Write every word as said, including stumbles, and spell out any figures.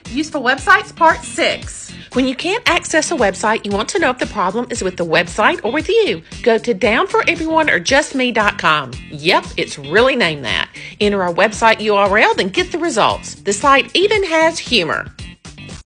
Useful Websites, Part six. When you can't access a website, you want to know if the problem is with the website or with you. Go to down for everyone or just me dot com. Yep, it's really named that. Enter our website U R L, then get the results. The site even has humor.